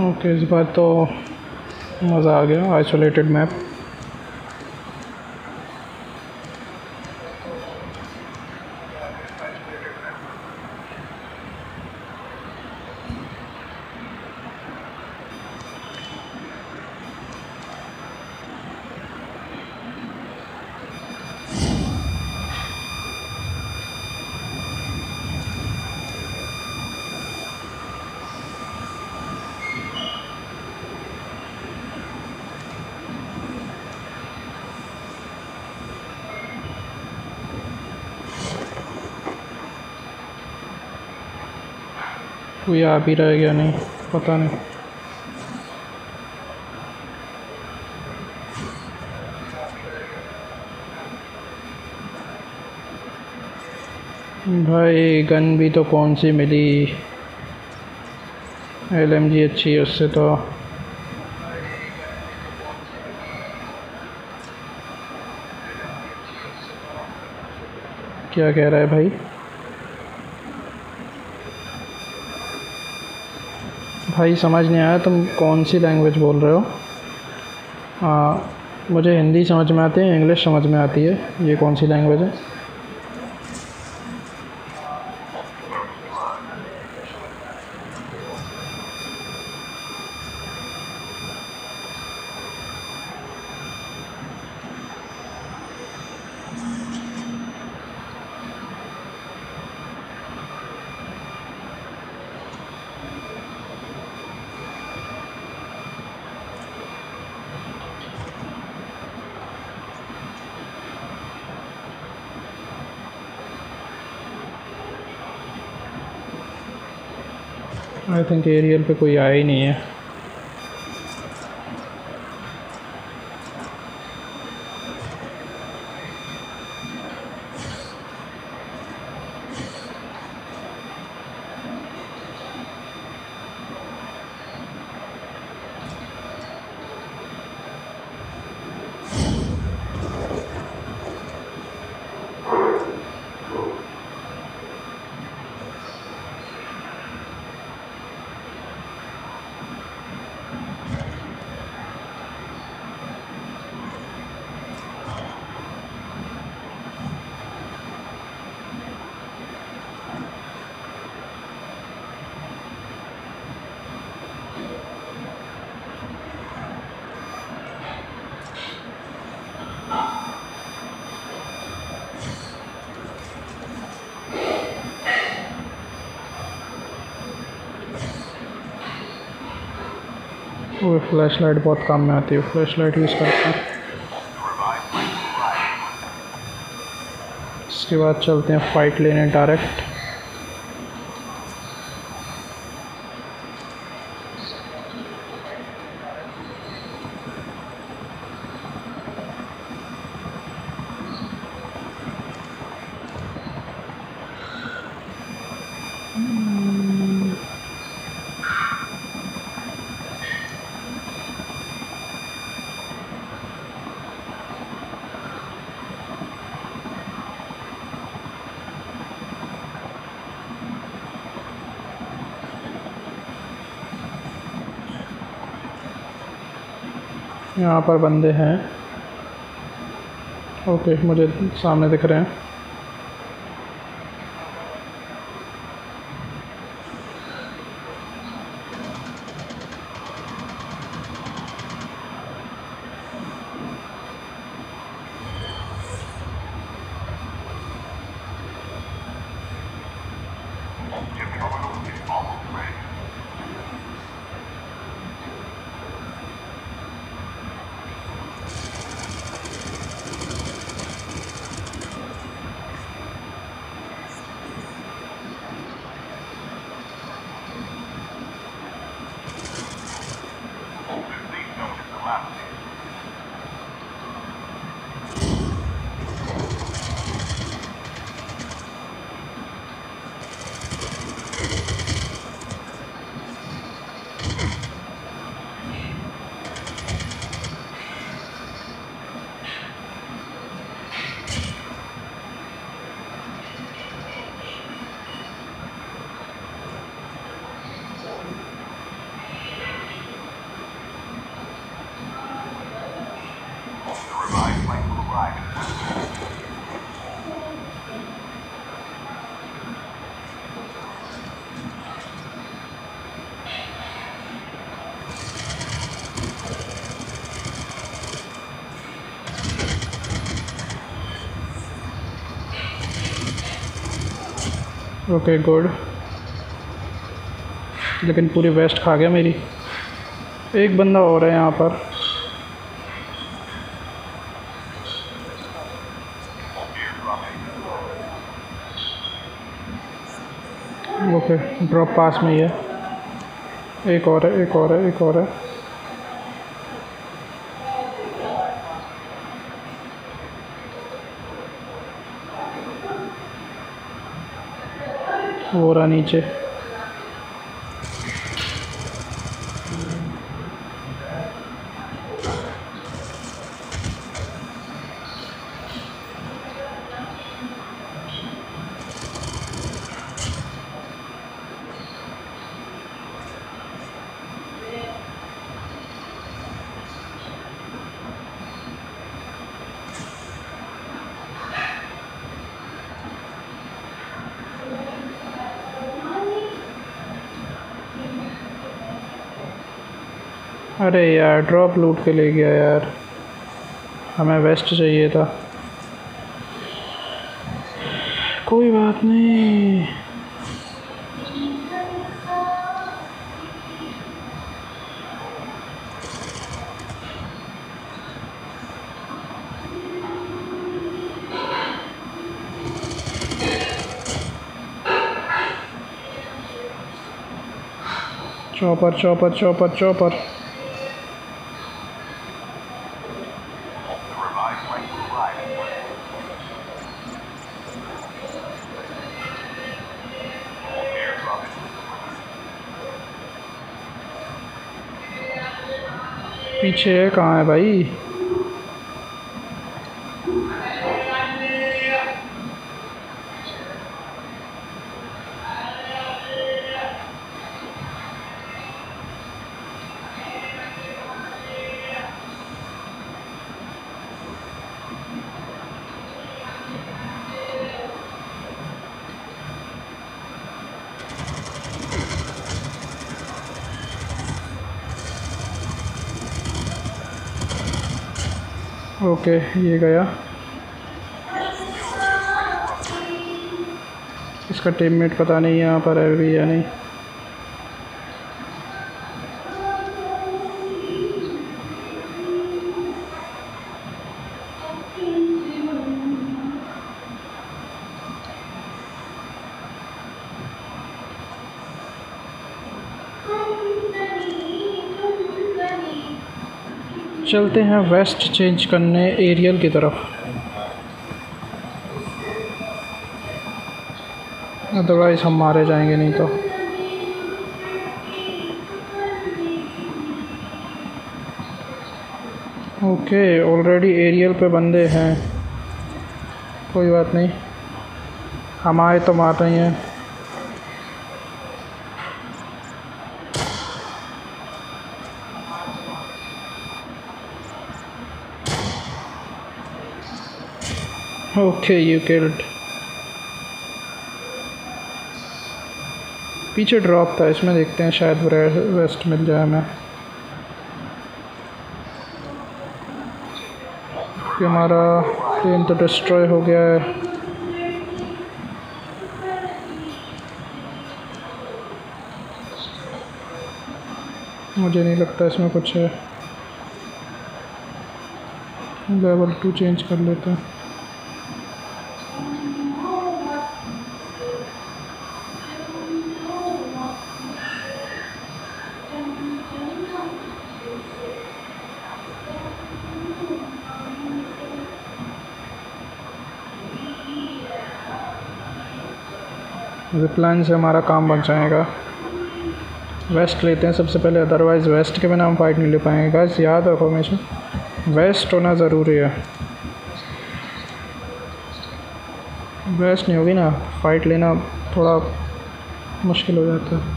Okay, इस बार तो मज़ा आ गया। Isolated map. कोई आ भी रहा है या नहीं पता नहीं। भाई गन भी तो कौन सी मिली, LMG अच्छी है उससे तो। क्या कह रहा है भाई? भाई समझ नहीं आया, तुम कौन सी लैंग्वेज बोल रहे हो? मुझे हिंदी समझ में आती है, इंग्लिश समझ में आती है, ये कौन सी लैंग्वेज है? आई थिंक एरियल पे कोई आया ही नहीं है। वो फ्लैश लाइट बहुत काम में आती है, फ्लैश लाइट यूज़ करते हैं। इसके बाद चलते हैं फाइट लेने डायरेक्ट। यहाँ पर बंदे हैं। ओके, मुझे सामने दिख रहे हैं। ओके गुड, लेकिन पूरी वेस्ट खा गया मेरी। एक बंदा और है यहाँ पर। ओके ड्रॉप पास में ही है। एक और है, एक और है, एक और है। वो रहा नीचे। अरे यार ड्रॉप लूट के ले गया यार, हमें वेस्ट चाहिए था। कोई बात नहीं। Chopper chopper chopper chopper. पीछे है, कहाँ है भाई? ओके ये गया। इसका टीममेट पता नहीं यहाँ पर है भी या नहीं। चलते हैं वेस्ट चेंज करने एरियल की तरफ, अदरवाइज़ हम मारे जाएंगे नहीं तो। ओके ऑलरेडी एरियल पे बंदे हैं, कोई बात नहीं, हम आए तो मार रही हैं। Okay you killed. पीछे ड्रॉप था, इसमें देखते हैं शायद वेस्ट मिल जाए हमें, कि हमारा प्लेन तो डिस्ट्रॉय हो गया है। मुझे नहीं लगता इसमें कुछ है। लेवल 2 चेंज कर लेते हैं। प्लान से हमारा काम बन जाएगा। वेस्ट लेते हैं सबसे पहले, अदरवाइज़ वेस्ट के बिना हम फाइट नहीं ले पाएंगे। गाइस याद रखो हमेशा वेस्ट होना ज़रूरी है। वेस्ट नहीं होगी ना, फाइट लेना थोड़ा मुश्किल हो जाता है।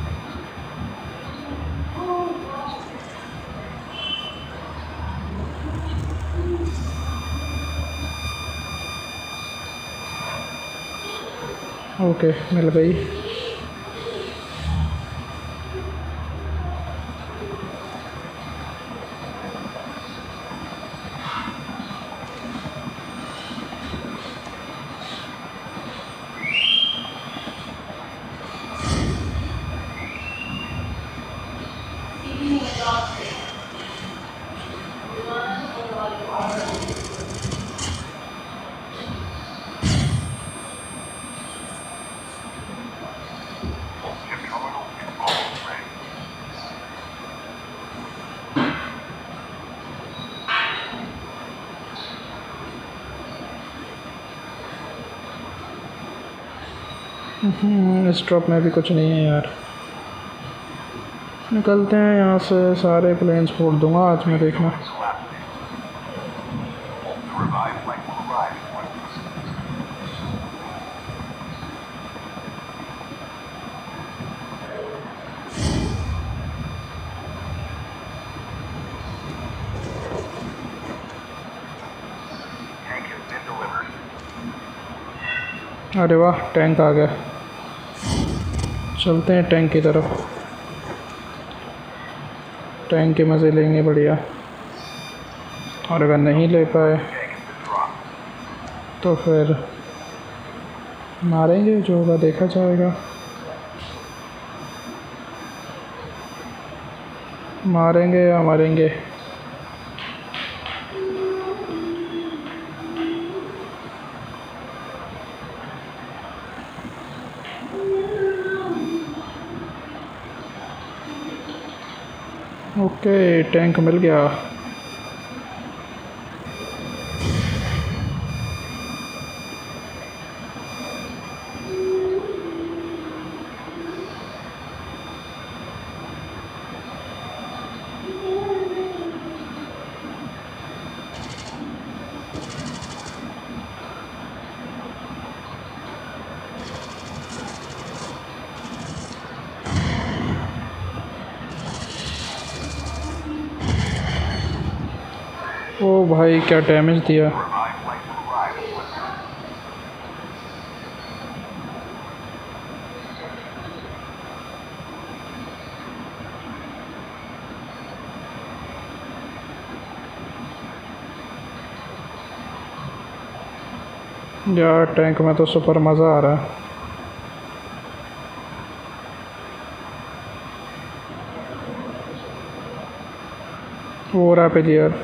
ओके मिल गई। इस ड्रॉप में भी कुछ नहीं है यार। निकलते हैं यहाँ से, सारे प्लेन्स फोड़ दूंगा आज मैं, देखना। अरे वाह, टैंक आ गया। चलते हैं टैंक की तरफ, टैंक के मज़े लेंगे बढ़िया। और अगर नहीं ले पाए तो फिर मारेंगे, जो होगा देखा जाएगा। मारेंगे या मरेंगे। ओके, टैंक मिल गया। ओ भाई, क्या डैमेज दिया। यार टैंक में तो सुपर मज़ा आ रहा है। वो रैपिड यार।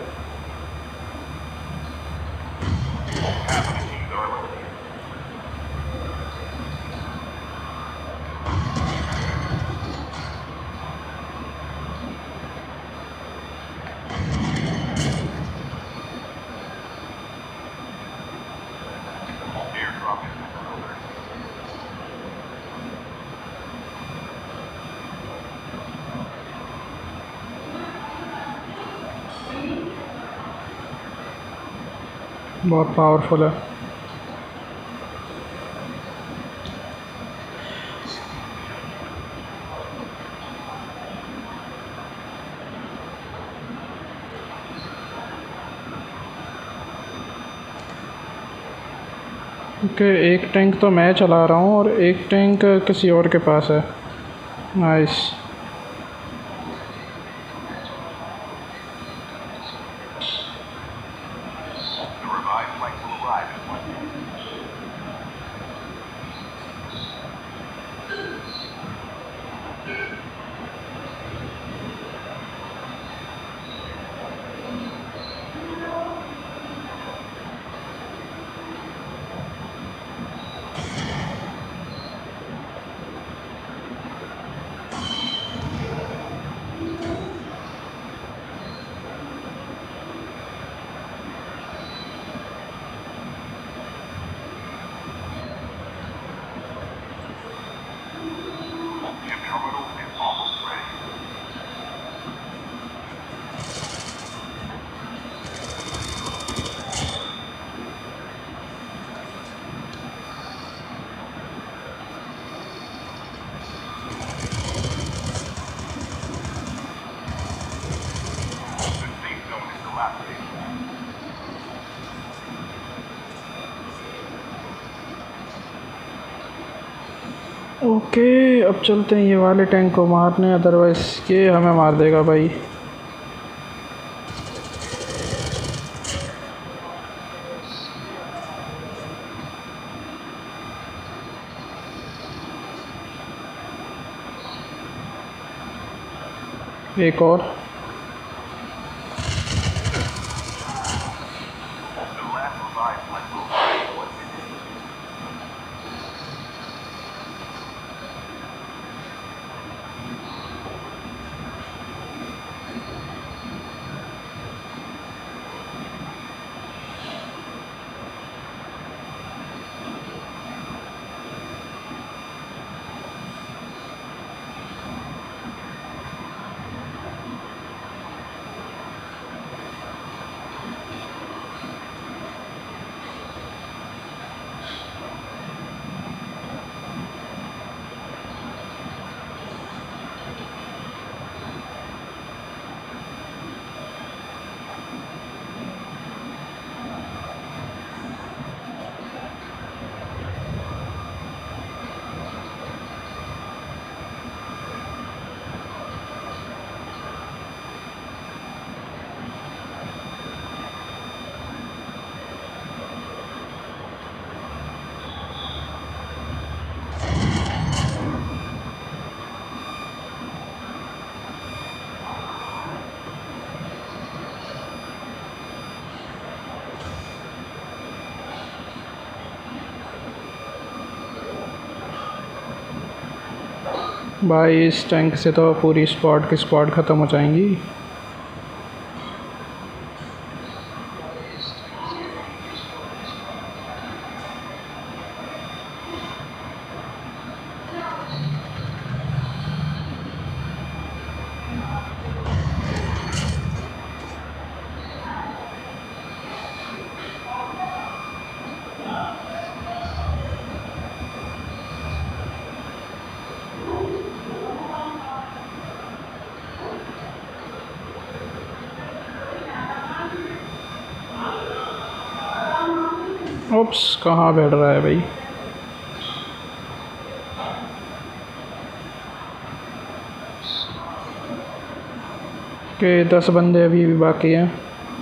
बहुत पावरफुल है। ओके, एक टैंक तो मैं चला रहा हूँ और एक टैंक किसी और के पास है। नाइस। ओके, अब चलते हैं ये वाले टैंक को मारने, अदरवाइज़ ये हमें मार देगा भाई। एक और। भाई इस टैंक से तो पूरी स्क्वाड की स्क्वाड ख़त्म हो जाएंगी। ओप्स, कहाँ बैठ रहा है भाई। के 10 बंदे अभी भी बाकी हैं।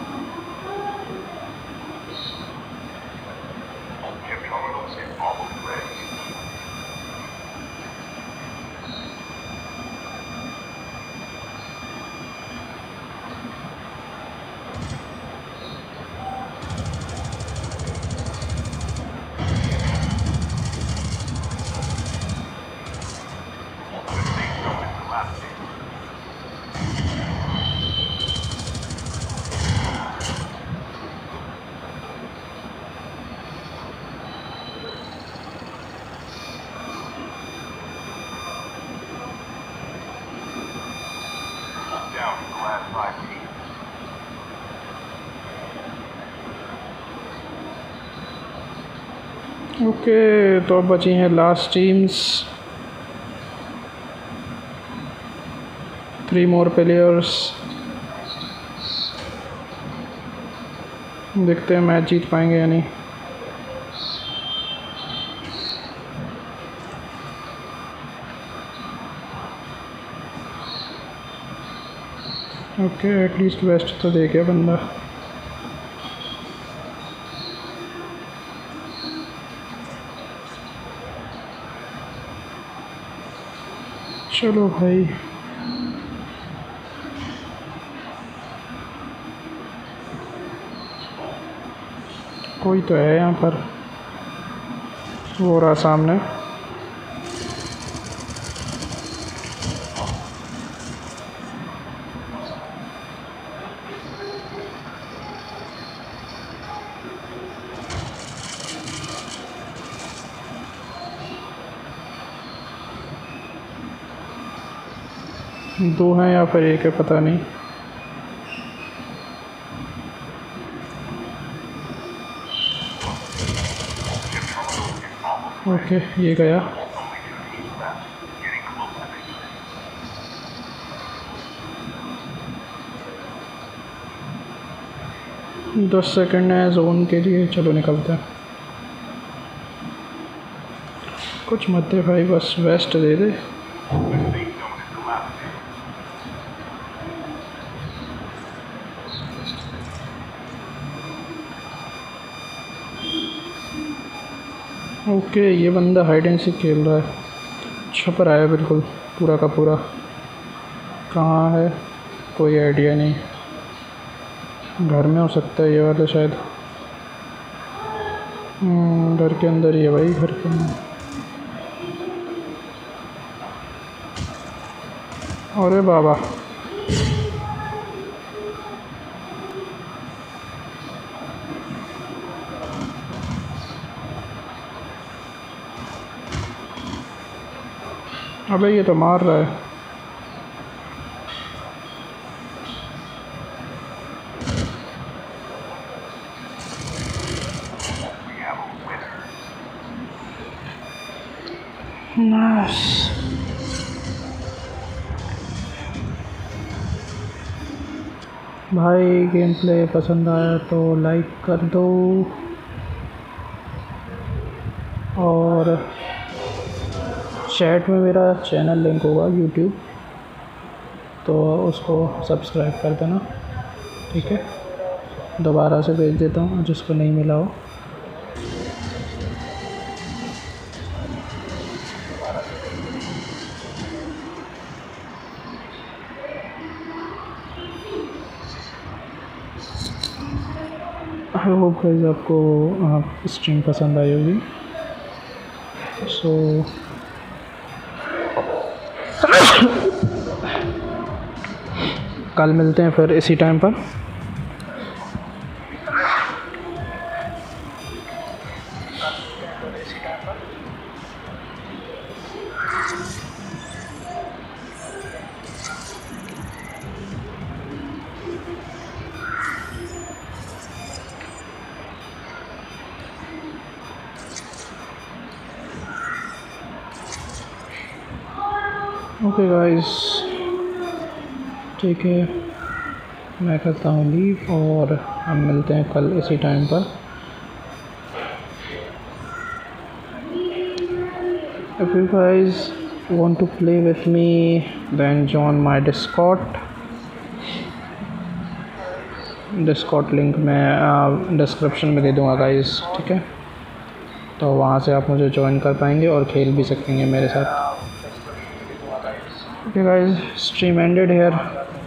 ओके, तो अब बची हैं लास्ट टीम्स, 3 मोर प्लेयर्स। देखते हैं मैच जीत पाएंगे या नहीं। ओके, एटलीस्ट वेस्ट तो दे गया बंदा। चलो भाई, कोई तो है यहाँ पर, वो रहा सामने। दो हैं या फिर एक है, पता नहीं। ओके, ये गया। दस सेकंड है जोन के लिए, चलो निकलते हैं। कुछ मत दे भाई, बस वेस्ट दे दे। ओके, ये बंदा हाइड एंड सीक खेल रहा है, छुप रहा है बिल्कुल पूरा का पूरा। कहाँ है कोई आइडिया नहीं। घर में हो सकता है ये वाला शायद। घर के अंदर ही है भाई, घर के अंदर। अरे बाबा, अबे ये तो मार रहा है। नाइस। भाई गेम प्ले पसंद आया तो लाइक कर दो, और चैट में मेरा चैनल लिंक होगा यूट्यूब, तो उसको सब्सक्राइब कर देना, ठीक है। दोबारा से भेज देता हूँ जिसको नहीं मिला हो। आई होप गाइस आपको स्ट्रीम पसंद आई होगी। सो कल मिलते हैं फिर इसी टाइम पर। ओके गाइस, ठीक है, मैं करता हूँ लीव और हम मिलते हैं कल इसी टाइम पर। If you guys want to play with me, then join my Discord link मैं डिस्क्रिप्शन में दे दूँगा गाइस, ठीक है। तो वहाँ से आप मुझे ज्वाइन कर पाएंगे और खेल भी सकेंगे मेरे साथ। Okay guys, stream ended here.